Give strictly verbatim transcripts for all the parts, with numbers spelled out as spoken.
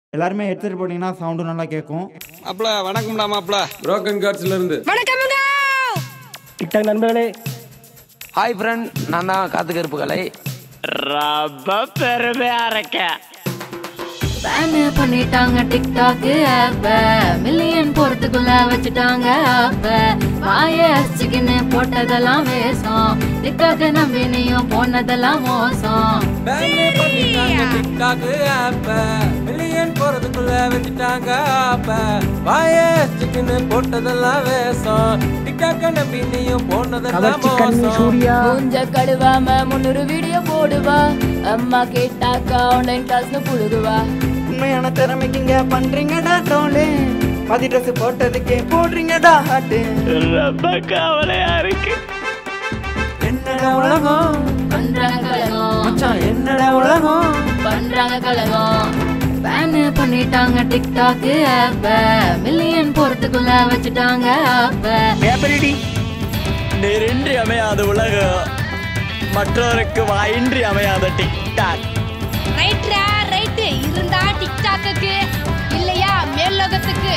எல்லாருமே ஹெட்செட் போட்டீங்கன்னா சவுண்டு நல்லா கேட்கும். மாப்ள வணக்கம்டா மாப்ள. புரோக்கன் கார்ட்ஸ்ல இருந்து வணக்கம்ங்க. டிக்டாக் நண்பர்களே. ஹாய் ஃப்ரெண்ட், நான் தான் காத்து கருப்பு கலை. ரொம்ப பெருமையா இருக்கேன். பேன் பண்ணிட்டாங்க டிக்டாக் ஆப்ப, மில்லியன் போறதுக்குள்ள வச்சுட்டாங்க ஆப்ப. வாய சிக்கன் போட்டதெல்லாம் வேஷம், டிக்டாக் நம்பி நீயும் போனதெல்லாம் மோசம். பேன் பண்ணிட்டாங்க டிக்டாக் ஆப்ப, மில்லியன் போறதுக்குள்ள வச்சிட்டாங்க ஆப்ப. வாய சிக்கன் போட்டதெல்லாம் வேஷம், டிக்டாக் நம்பி நீயும் போனதெல்லாம் மோசம். மூஞ்ச கழுவாம முன்னூறு வீடியோ போடுவா, அம்மா கேட்டாக்கா ஆன்லைன் கிளாஸ்ல புழுகுவா. உண்மையான திறமைக்குங்க பண்றீங்கடா ட்ரோலு, பாதி ட்ரெஸ் போட்டதுக்கே போடுறீங்கடா ஹாட்டு. ரொம்ப கவலையா இருக்கு. என்னடா உலகம் பண்றாங்க கலகம், மச்சான், என்னடா உலகம் பண்றாங்க கலகம். பேன் பண்ணிட்டாங்க டிக்டாக் ஆப்ப, மில்லியன் போறதுக்குள்ள வச்சுட்டாங்க ஆப்ப. நெருன்றி அமையாத உலகம், மற்றவருக்கு வாயின்றி அமையாத டிக்டாக். ரைட்ரா ரைட், இருந்தா டிக்டாக்கு இல்லையா மேல்லோகத்துக்கு.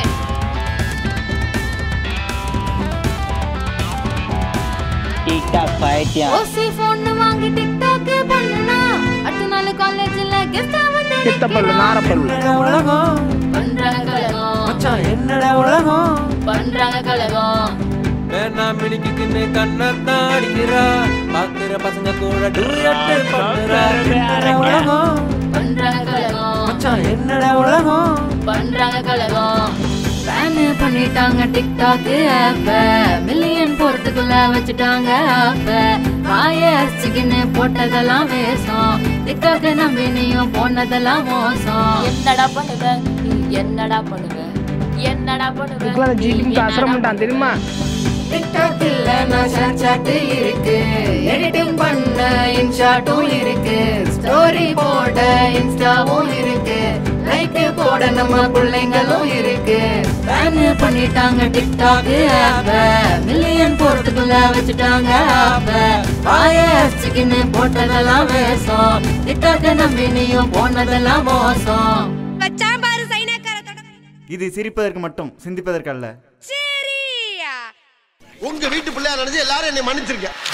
டிக்டாக் பைத்தியம். ஓசி போன் வாங்கி டிக்டாக் பண்ணனா, அடுத்த நாள் காலேஜ்ல கெஸ்டா வந்து சித்தப்பல்லு நாரப்பல்லு. என்னடா உலகம் பண்றாங்க கலகம், மச்சான், என்னடா உலகம் பண்றாங்க கலகம். வேணா மினிக்குன்னு கண்ணத்தான் அடிக்கிறா, பாக்குற பசங்க கூட டூயட் பண்றா. என்னடா உலகம் பண்றாங்க கலகம், மச்சான், என்னடா உலகம் பண்றாங்க கலகம். பேன் பண்ணிட்டாங்க டிக்டாக் ஆப்ப, மில்லியன் போறதுக்குள்ள வச்சுட்டாங்க ஆப்ப. வாய சிக்கன் போட்டதெல்லாம் வேஷம், டிக்டாக் நம்பி நீயும் போனதெல்லாம் மோசம். என்னடா பண்ணுவ நீ, என்னடா பண்ணுவ, என்னடா பண்ணுவ இதுக்குள்ள ஜிடிக்கு அசரம் பண்ணிட்டான் தெரியுமா? டிக்டாக் இல்ல நான் ஷாட் இருக்கு, எடிட்டிங் பண்ண இன்ஷாட்டும் இருக்கு, ஸ்டோரி போட இன்ஸ்டாவும் இருக்கு, லைக் போட நம்ம பிள்ளைங்களும் இருக்கு. பேன் பண்ணிட்டாங்க டிக்டாக் ஆப்ப, மில்லியன் போறதுக்குள்ள வச்சுட்டாங்க ஆப்ப. வாய சிக்கன் போட்டதெல்லாம் வேஷம், டிக்டாக் நம்பி நீயும் போனதெல்லாம் மோசம். வச்சான் பாரு சைனாக்கார. இது சிரிப்பதற்கு மட்டும், சிந்திப்பதற்கு அல்ல. சரியா உங்க வீட்டு பிள்ளையா நினைச்சு எல்லாரும் என்னை மன்னிச்சிருக்க.